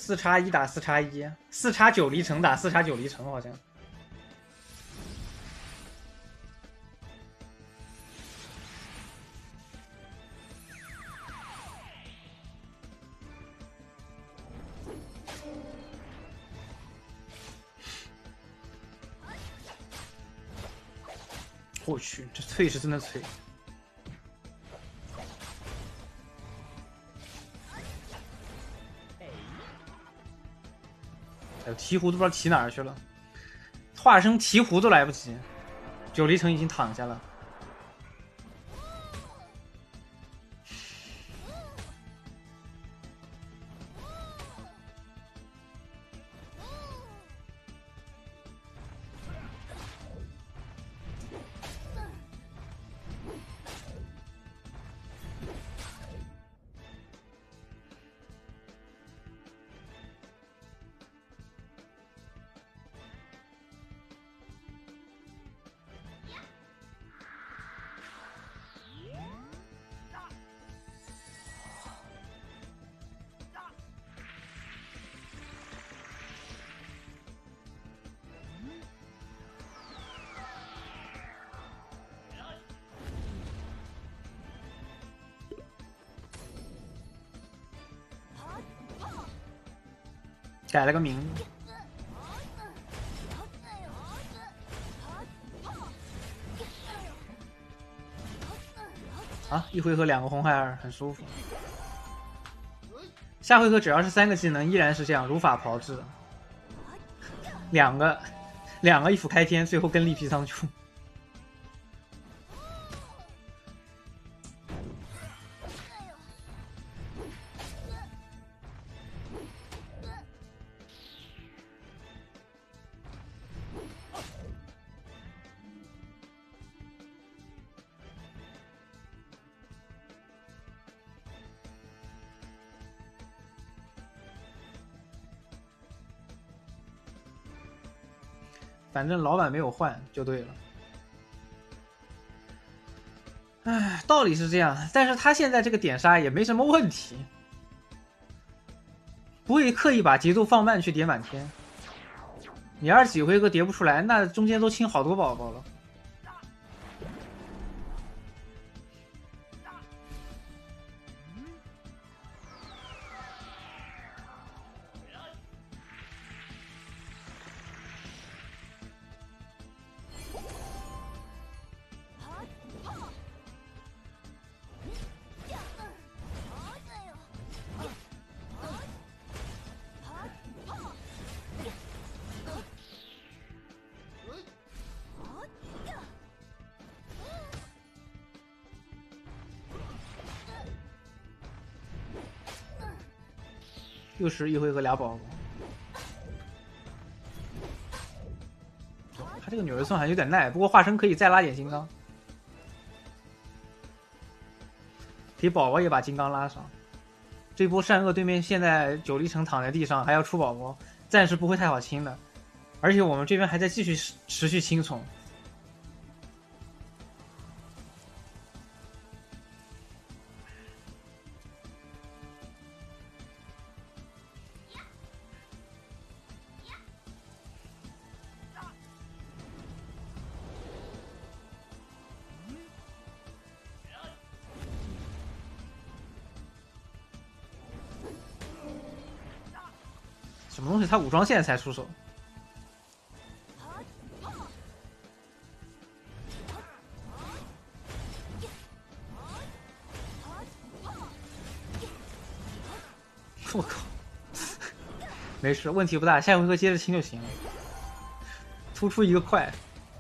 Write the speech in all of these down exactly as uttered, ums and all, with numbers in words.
四叉一打四叉一，四叉九离城打四叉九离城，好像。我去，这脆是真的脆。哎呦，提壶都不知道提哪儿去了，化身提壶都来不及，九离城已经躺下了。改了个名字。啊，一回合两个红孩儿，很舒服。下回合只要是三个技能，依然是这样，如法炮制。两个，两个一斧开天，最后跟力劈仓出。反正老板没有换就对了。唉，道理是这样，但是他现在这个点杀也没什么问题，不会刻意把节奏放慢去叠满天。你要是几回合叠不出来，那中间都清好多宝宝了。又是一回合俩宝宝。他这个纽约送还有点耐，不过化身可以再拉点金刚，给宝宝也把金刚拉上。这波善恶对面现在九离城躺在地上，还要出宝宝，暂时不会太好清的。而且我们这边还在继续持续清宠。什么东西？他武装现在才出手。我靠，没事，问题不大，下回合接着清就行了。突出一个快。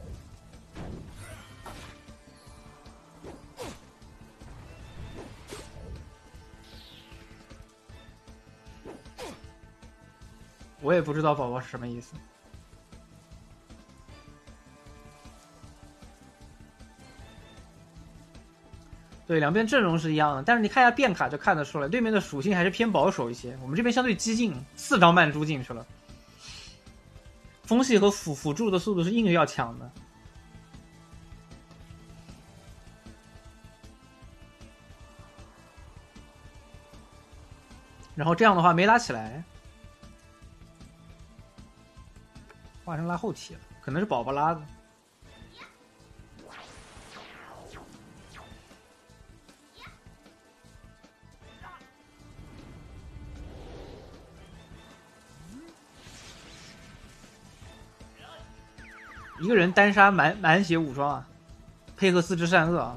我也不知道宝宝是什么意思。对，两边阵容是一样的，但是你看一下变卡就看得出来，对面的属性还是偏保守一些，我们这边相对激进，四张慢珠进去了，风系和辅辅助的速度是硬要抢的。然后这样的话没拉起来。 化身拉后体了，可能是宝宝拉的。一个人单杀满满血武装啊，配合四肢善恶啊。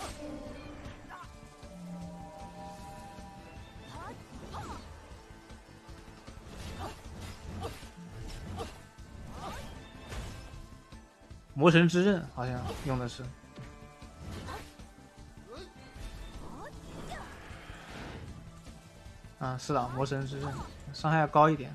魔神之刃好像用的是，啊，是的，魔神之刃伤害要高一点。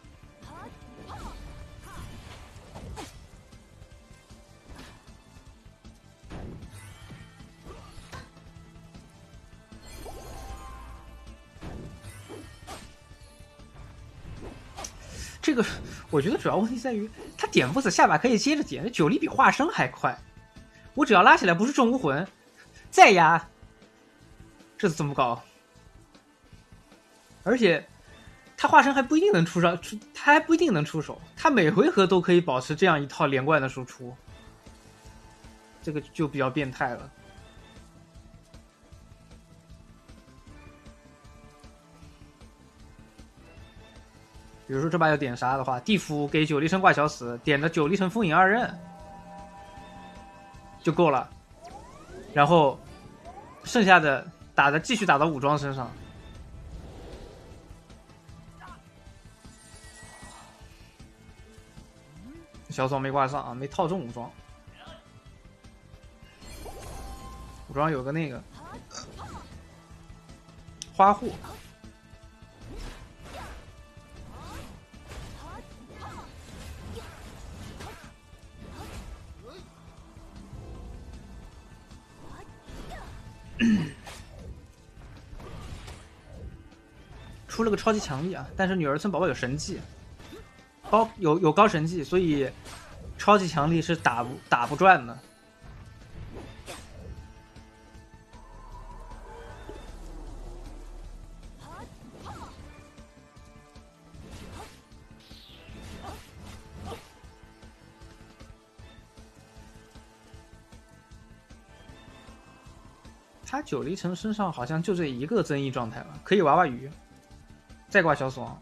这个我觉得主要问题在于，他点不死下把可以接着点，九力比化身还快。我只要拉起来不是重无魂，再压，这怎么搞？而且他化身还不一定能出手，他还不一定能出手，他每回合都可以保持这样一套连贯的输出，这个就比较变态了。比如说这把要点杀的话，地府给九力城挂小死，点的九力城风影二刃就够了，然后剩下的打的继续打到武装身上。小草没挂上啊，没套中武装。武装有个那个花护。出了个超级强力啊！但是女儿村宝宝有神技，高有有高神技，所以超级强力是打不打不转的。他九离城身上好像就这一个增益状态了，可以娃娃鱼，再挂小死亡。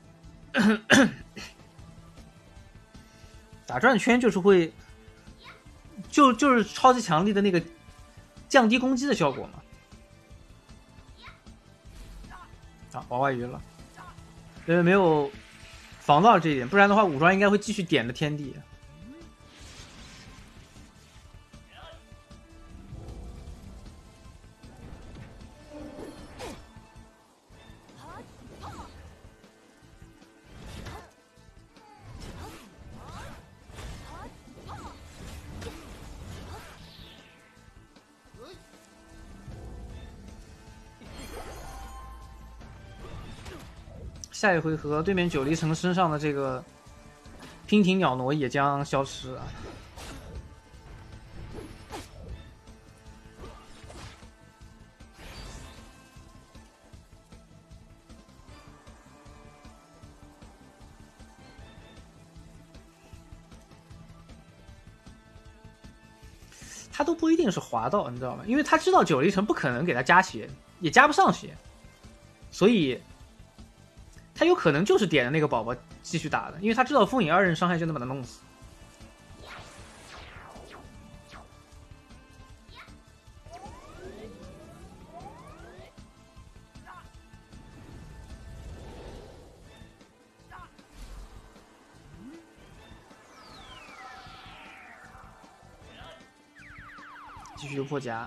打转圈就是会，就就是超级强力的那个降低攻击的效果嘛。啊，娃娃鱼了，因为没有防到这一点，不然的话武装应该会继续点的天地。下一回合，对面九离城身上的这个娉婷鸟挪也将消失啊！他都不一定是滑道，你知道吗？因为他知道九离城不可能给他加血，也加不上血，所以他有可能就是点的那个宝宝继续打的，因为他知道风影二刃伤害就能把他弄死。继续破甲。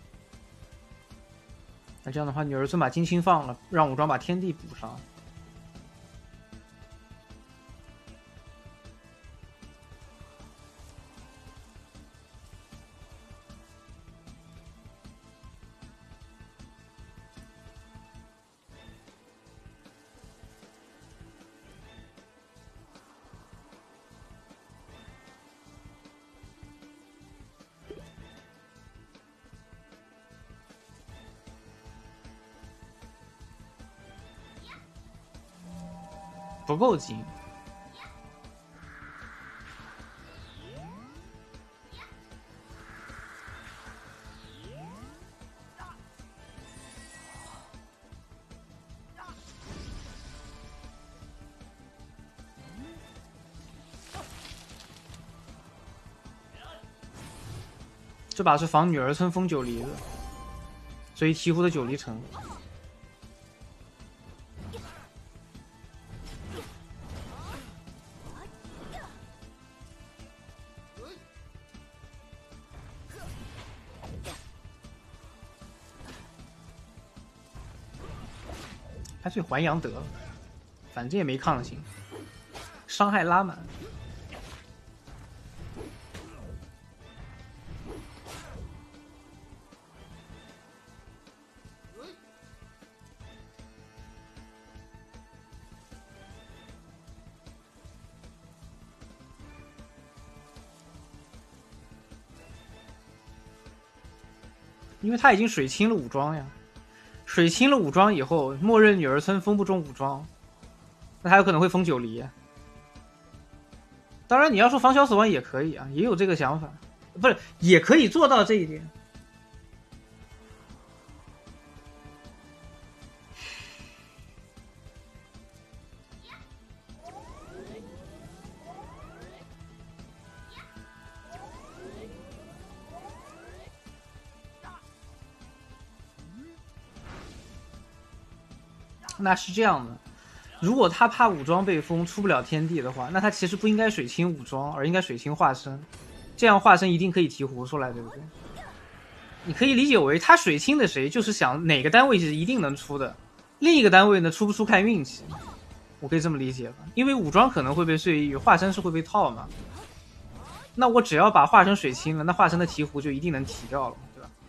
那这样的话，女儿村把金青放了，让武装把天地补上。 不够精。这把是防女儿村封九离的，所以醍醐的九离城。干脆还阳得了，反正也没抗性，伤害拉满。因为他已经水清了武装呀，水清了武装以后，默认女儿村封不中武装，那他有可能会封九离。当然，你要说防小死亡也可以啊，也有这个想法，不是也可以做到这一点。那是这样的，如果他怕武装被封出不了天地的话，那他其实不应该水清武装，而应该水清化身，这样化身一定可以醍醐出来，对不对？你可以理解为他水清的谁，就是想哪个单位是一定能出的，另一个单位呢出不出看运气，我可以这么理解吧？因为武装可能会被碎玉，化身是会被套嘛，那我只要把化身水清了，那化身的醍醐就一定能提掉了，对吧？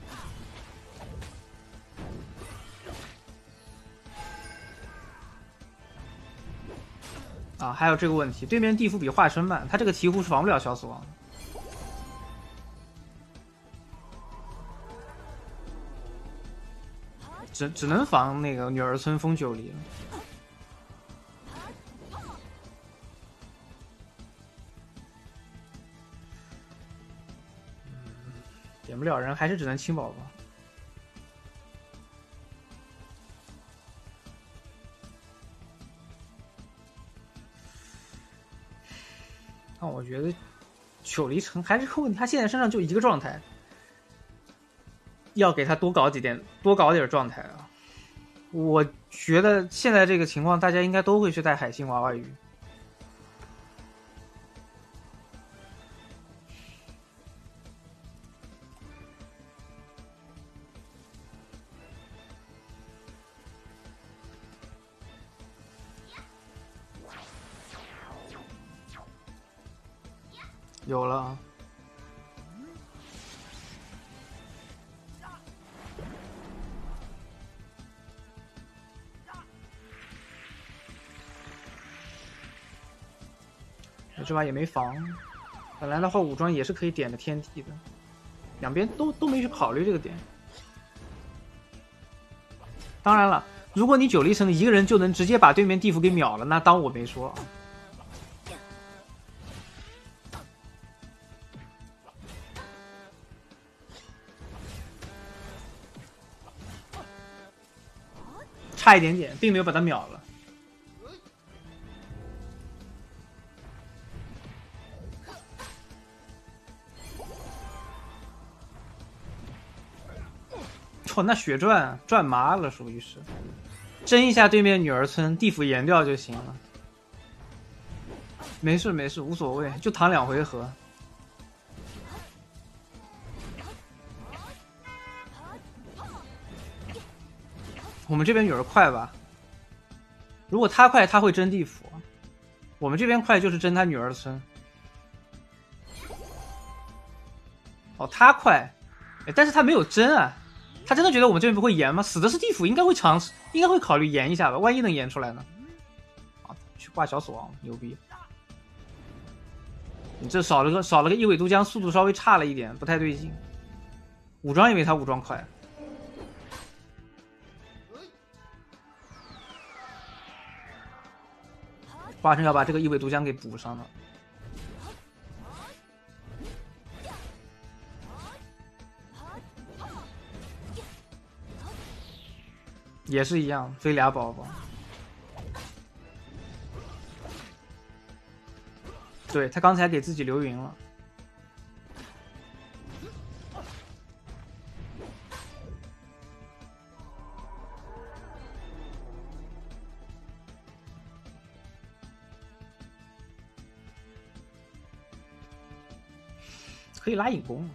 啊，还有这个问题，对面地府比化身慢，他这个醍醐是防不了小死亡的。只只能防那个女儿村封九离了。点不了人，还是只能清宝宝。那我觉得九离城还是个问题，他现在身上就一个状态。要给他多搞几点，多搞点状态啊！我觉得现在这个情况，大家应该都会去带海星娃娃鱼。有了。这把也没防，本来的话武装也是可以点的天地的，两边都都没去考虑这个点。当然了，如果你九离城一个人就能直接把对面地府给秒了，那当我没说。差一点点，并没有把他秒了。哦，那血赚赚麻了，属于是争一下对面女儿村，地府延掉就行了。没事没事，无所谓，就躺两回合。我们这边女儿快吧？如果他快，他会争地府；我们这边快，就是争他女儿村。哦，他快，但是他没有争啊。他真的觉得我们这边不会延吗？死的是地府，应该会尝试，应该会考虑延一下吧，万一能延出来呢？啊，去挂小死亡，牛逼！你这少了个少了个一尾渡江，速度稍微差了一点，不太对劲。武装也没他武装快。 华生要把这个一尾毒浆给补上了。也是一样，飞俩宝宝。对他刚才给自己留云了。可以拉引弓，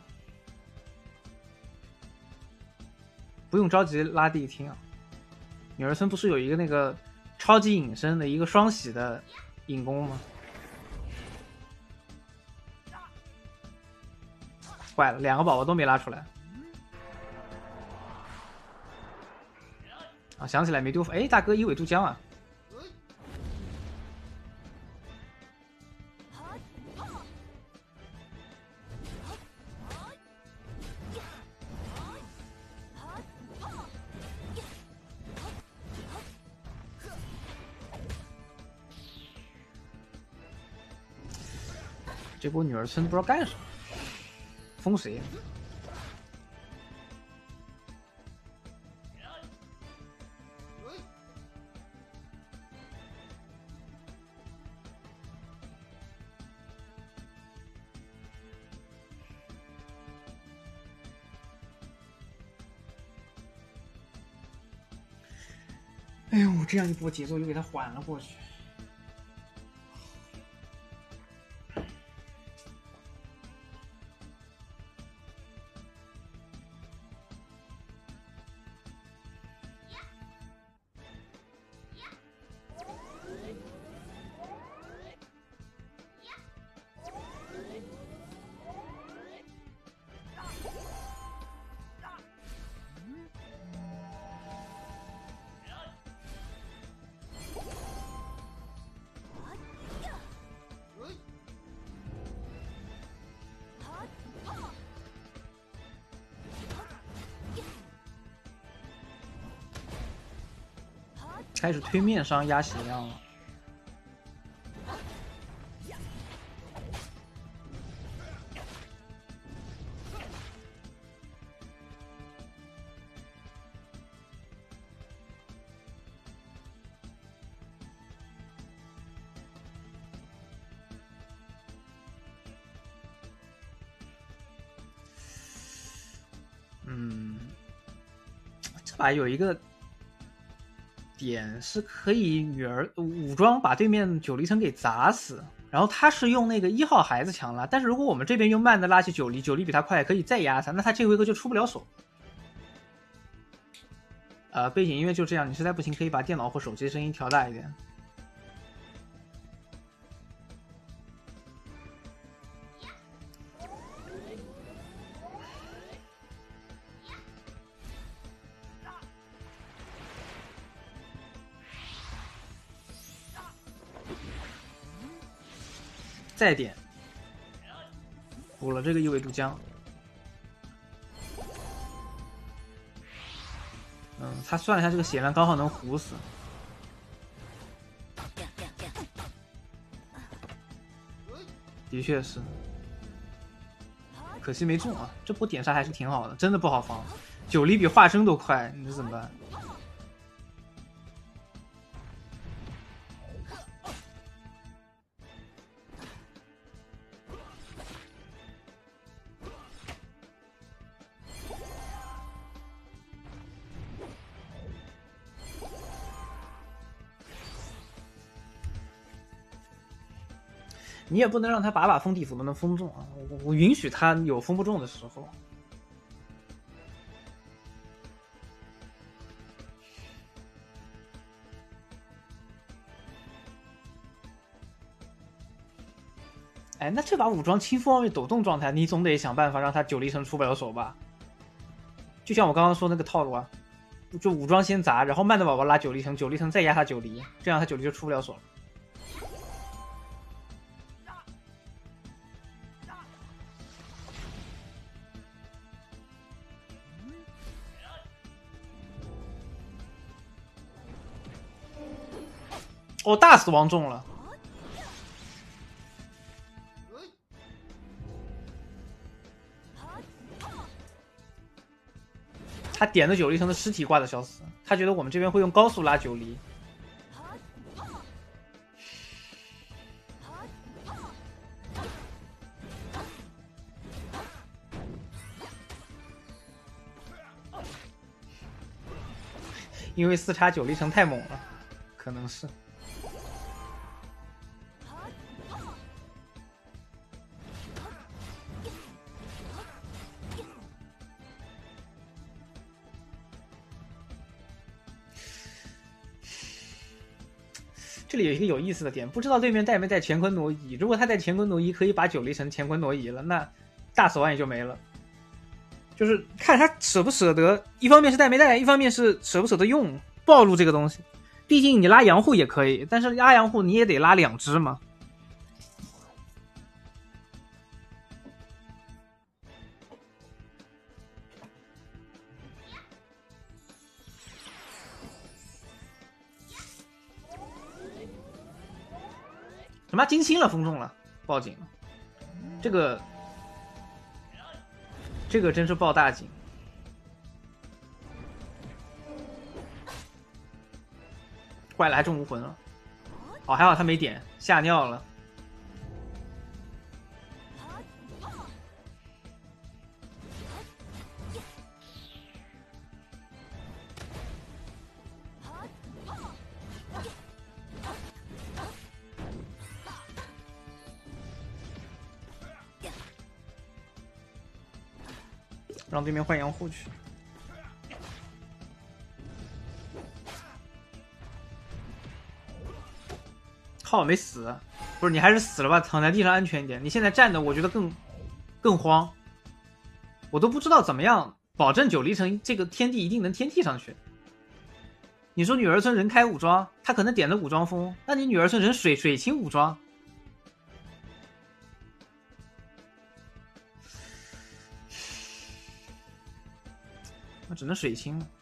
不用着急拉地听啊。女儿村不是有一个那个超级隐身的一个双喜的引弓吗？坏了，两个宝宝都没拉出来。啊，想起来没丢，哎，大哥一尾渡江啊！这波女儿村不知道干什么，封谁？哎呦，这样一波节奏又给他缓了过去。开始推面伤压血量了。嗯，这把有一个点是可以女儿武装把对面九离层给砸死，然后他是用那个一号孩子强拉，但是如果我们这边用慢的拉起九离，九离比他快，可以再压他，那他这回合就出不了手。呃，背景音乐就这样，你实在不行可以把电脑或手机声音调大一点。再点，补了这个一尾渡江。嗯，他算了一下这个血量，刚好能糊死。的确是，可惜没中啊！这波点杀还是挺好的，真的不好防。九离比化身都快，你这怎么办？你也不能让他把把封地府都能封中啊！我我允许他有封不中的时候。哎，那这把武装清风望月抖动状态，你总得想办法让他九离层出不了手吧？就像我刚刚说那个套路啊，就武装先砸，然后慢的宝宝拉九离层，九离层再压他九离，这样他九离就出不了手了。哦，大死亡中了， 他点的九离城的尸体挂的小死，他觉得我们这边会用高速拉九离。因为四叉九离城太猛了，可能是。这里有一个有意思的点，不知道对面带没带乾坤挪移。如果他带乾坤挪移，可以把九离城乾坤挪移了，那大手腕也就没了。就是看他舍不舍得，一方面是带没带，一方面是舍不舍得用暴露这个东西。毕竟你拉洋户也可以，但是拉洋户你也得拉两只嘛。什么金星了，封中了，报警了，这个这个真是报大警。怪了，还中无魂了。哦，还好他没点，吓尿了。让对面换洋户去。靠，没死，不是你还是死了吧？躺在地上安全一点。你现在站的，我觉得更更慌，我都不知道怎么样保证九离城这个天地一定能天地上去。你说女儿村人开武装，他可能点了武装风，那你女儿村人水水清武装。那只能水清了。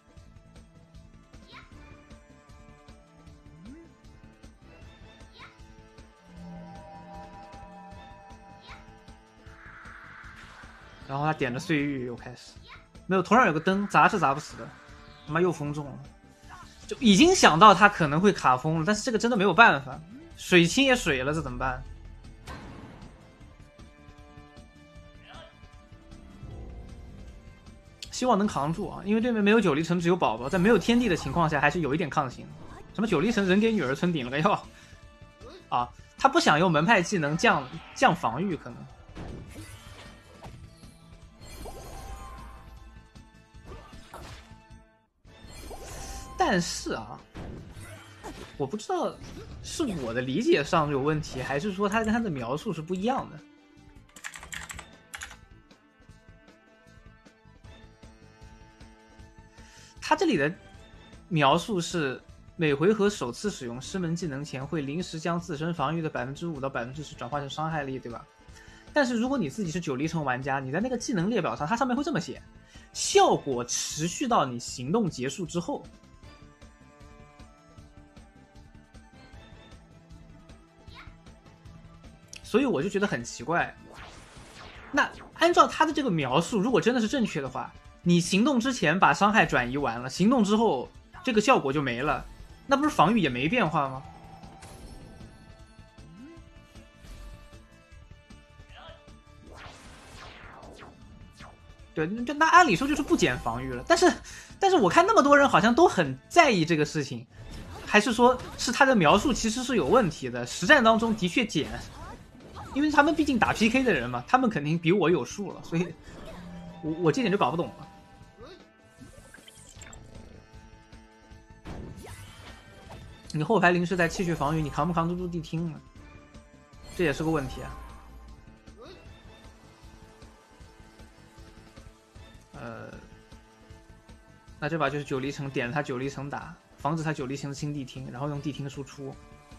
然后他点着碎玉又开始，没有头上有个灯，砸是砸不死的，他妈又封中了，就已经想到他可能会卡封了，但是这个真的没有办法，水清也水了，这怎么办？希望能扛住啊！因为对面没有九离城，只有宝宝，在没有天地的情况下，还是有一点抗性。什么九离城人给女儿村顶了个药啊？他不想用门派技能降降防御，可能。但是啊，我不知道是我的理解上有问题，还是说他跟他的描述是不一样的。他这里的描述是每回合首次使用师门技能前，会临时将自身防御的百分之五到百分之十转化成伤害力，对吧？但是如果你自己是九离城玩家，你在那个技能列表上，它上面会这么写：效果持续到你行动结束之后。所以我就觉得很奇怪。那按照他的这个描述，如果真的是正确的话，你行动之前把伤害转移完了，行动之后这个效果就没了，那不是防御也没变化吗？对，就那按理说就是不减防御了，但是但是我看那么多人好像都很在意这个事情，还是说是他的描述其实是有问题的，实战当中的确减。因为他们毕竟打 P K 的人嘛，他们肯定比我有数了，所以我我这点就搞不懂了。你后排临时带气血防御，你扛不扛得住地听呢？这也是个问题啊。呃，那这把就是九离城点了他九离城打，防止他九离城清地听，然后用地听输出。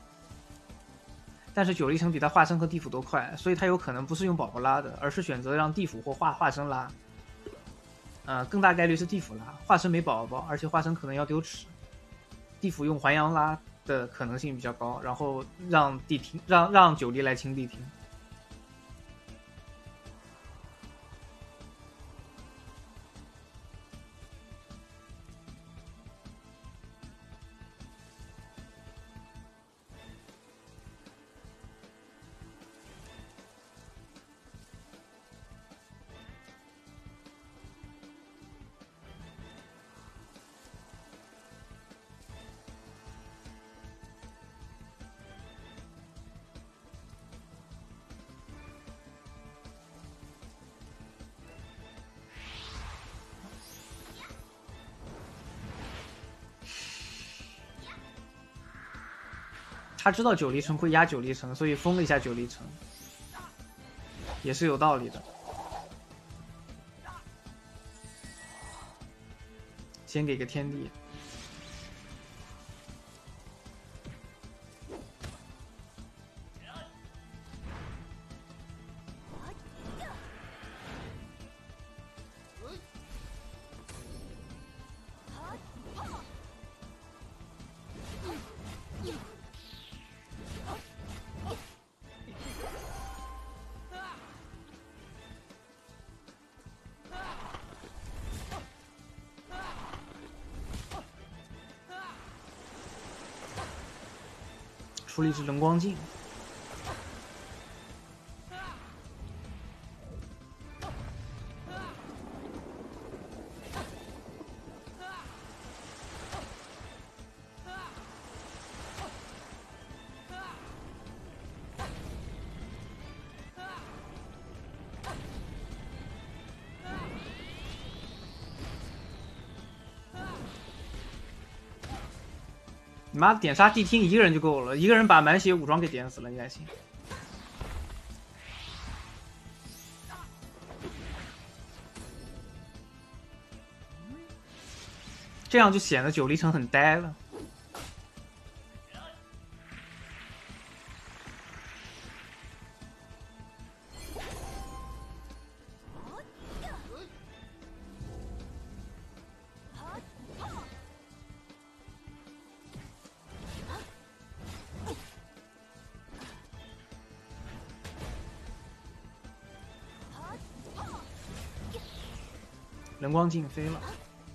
但是九离城比他化身和地府都快，所以他有可能不是用宝宝拉的，而是选择让地府或化化身拉。呃，更大概率是地府拉，化身没宝宝，而且化身可能要丢齿。地府用还阳拉的可能性比较高，然后让地听让让九离来清地听。 他知道九离城会压九离城，所以封了一下九离城，也是有道理的。先给个天地。出了一只人光镜，你妈点杀地听一个人就够了，一个人把满血武装给点死了，应该行。这样就显得九离城很呆了。人光镜飞了，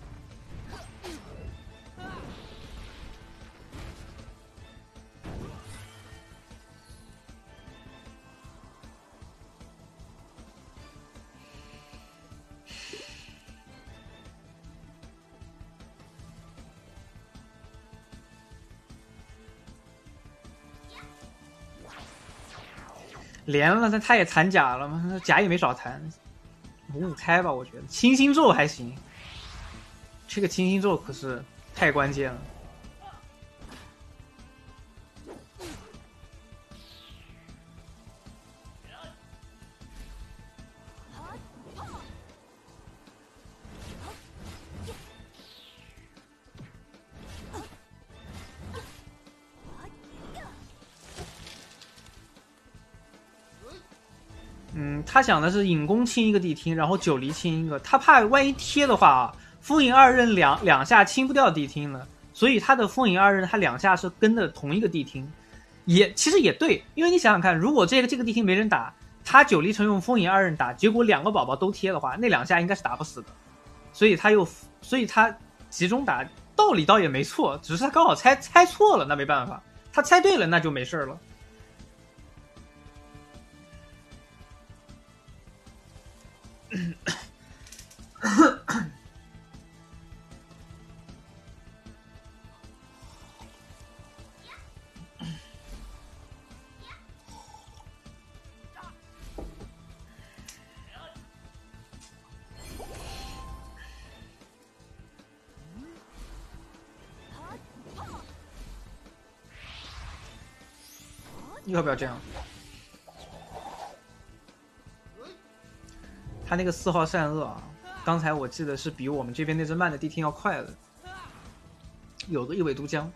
连了，他他也残甲了吗？甲也没少残。五五开吧，我觉得清心咒还行，这个清心咒可是太关键了。嗯，他想的是引弓清一个地听，然后九离清一个，他怕万一贴的话，风影二刃两两下清不掉地听了，所以他的风影二刃他两下是跟的同一个地听，也其实也对，因为你想想看，如果这个这个地听没人打，他九离城用风影二刃打，结果两个宝宝都贴的话，那两下应该是打不死的，所以他又所以他集中打，道理倒也没错，只是他刚好猜猜错了，那没办法，他猜对了那就没事了。要不要这样？他那个四号善恶啊，刚才我记得是比我们这边那只慢的地听要快的，有个一尾毒浆。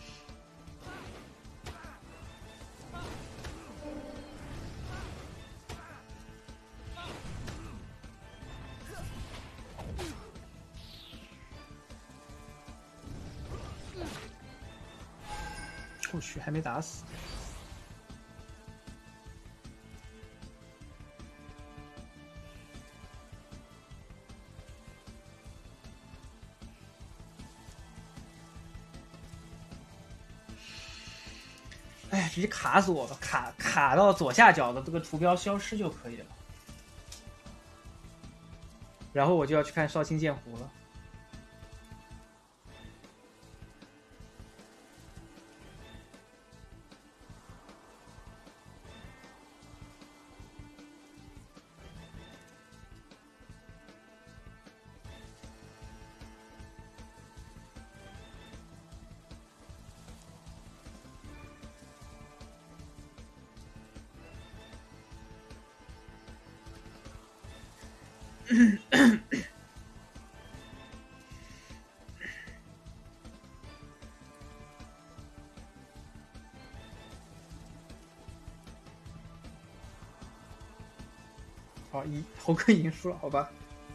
我去，还没打死。哎，直接卡死我吧，卡卡到左下角的这个图标消失就可以了。然后我就要去看绍兴剑湖了。 好，一猴哥已经输了，好吧。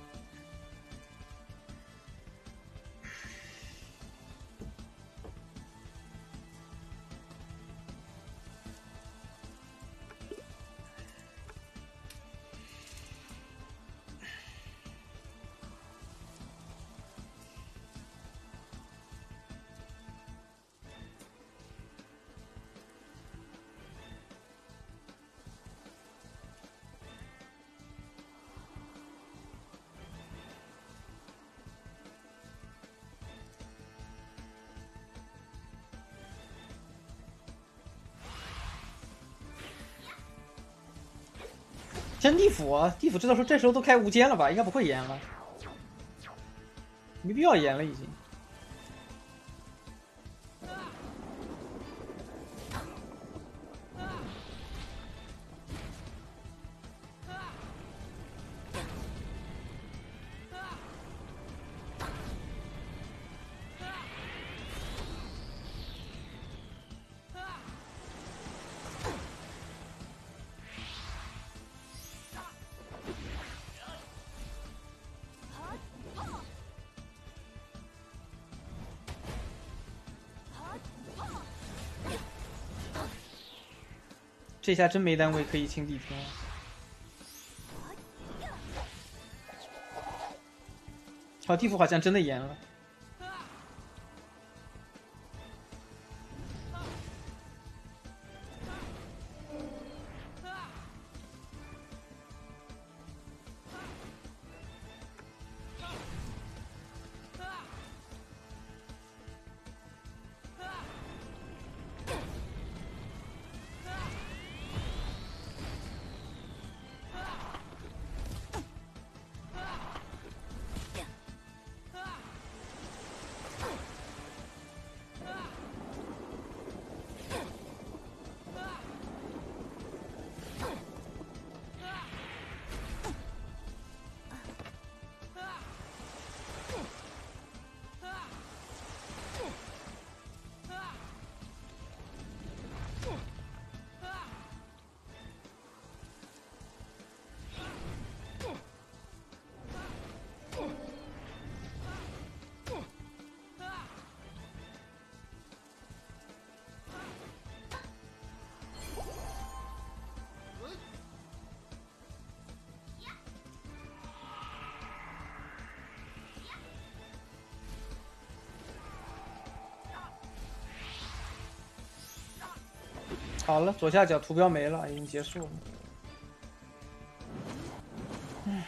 先地府啊，地府这时候这时候都开无间了吧？应该不会延了，没必要延了已经。这下真没单位可以清地天了。好，地府好像真的延了。好了，左下角图标没了，已经结束了。唉。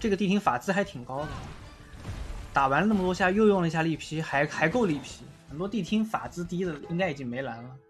这个地听法资还挺高的，打完了那么多下，又用了一下力劈，还还够力劈。很多地听法资低的应该已经没蓝了。